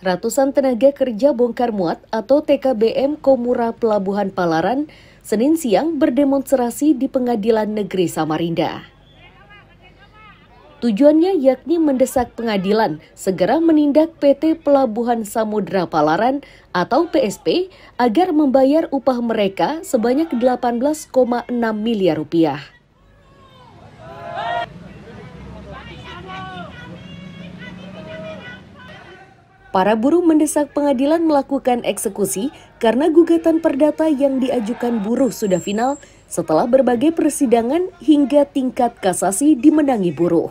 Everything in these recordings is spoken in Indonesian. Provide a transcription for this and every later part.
Ratusan tenaga kerja bongkar muat atau TKBM Komura Pelabuhan Palaran Senin siang berdemonstrasi di Pengadilan Negeri Samarinda. Tujuannya yakni mendesak pengadilan segera menindak PT Pelabuhan Samudra Palaran atau PSP agar membayar upah mereka sebanyak 18,6 miliar rupiah. Para buruh mendesak pengadilan melakukan eksekusi karena gugatan perdata yang diajukan buruh sudah final setelah berbagai persidangan hingga tingkat kasasi dimenangi buruh.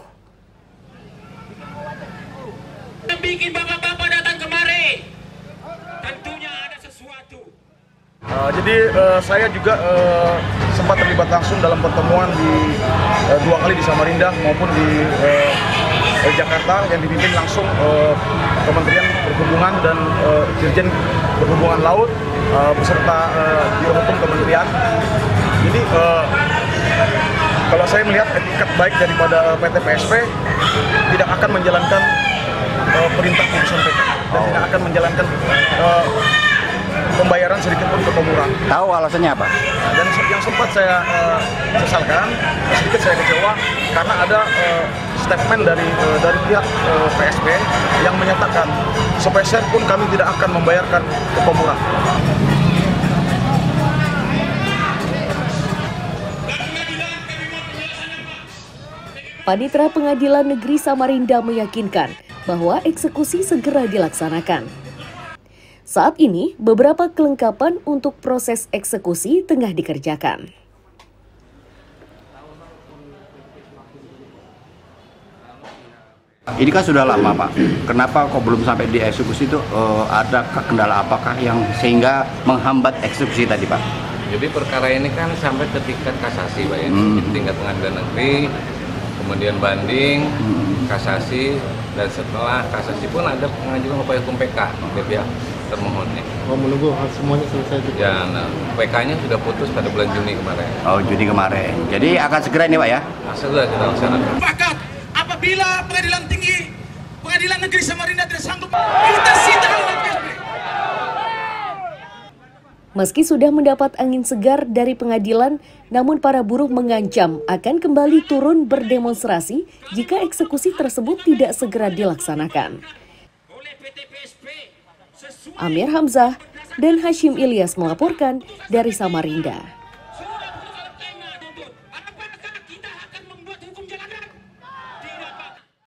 Bikin bapak-bapak datang kemari, tentunya ada sesuatu. Jadi saya juga sempat terlibat langsung dalam pertemuan di 2 kali di Samarinda maupun di Jakarta yang dipimpin langsung Kementerian Perhubungan dan Dirjen Perhubungan Laut beserta Biro Hukum Kementerian. Jadi kalau saya melihat etikat baik daripada PT PSP tidak akan menjalankan perintah putusan PT dan tidak akan menjalankan pembayaran sedikit pun ke Komura. Tahu alasannya apa? Dan yang sempat saya sesalkan, sedikit saya kecewa karena ada statement dari pihak PSP yang menyatakan sepeser pun kami tidak akan membayarkan ke Komura. Panitera Pengadilan Negeri Samarinda meyakinkan bahwa eksekusi segera dilaksanakan. Saat ini, beberapa kelengkapan untuk proses eksekusi tengah dikerjakan. Ini kan sudah lama, Pak. Kenapa kok belum sampai dieksekusi itu? Ada kendala apakah yang sehingga menghambat eksekusi tadi, Pak? Jadi perkara ini kan sampai ke tingkat kasasi, Pak, ya. Di tingkat pengadilan negeri, kemudian banding, kasasi, dan setelah kasasi pun ada pengajuan upaya hukum PK dari pihak termohonnya. Oh, menunggu semuanya selesai juga. Ya, nah, PK-nya sudah putus pada bulan Juni kemarin. Oh, Juni kemarin. Jadi akan segera ini, Pak, ya? Segera kita laksanakan. Fakat apabila Pengadilan Negeri Samarinda tidak sanggup, kita sidang oleh PSP. Meski sudah mendapat angin segar dari pengadilan, namun para buruh mengancam akan kembali turun berdemonstrasi jika eksekusi tersebut tidak segera dilaksanakan. Amir Hamzah dan Hashim Ilyas melaporkan dari Samarinda.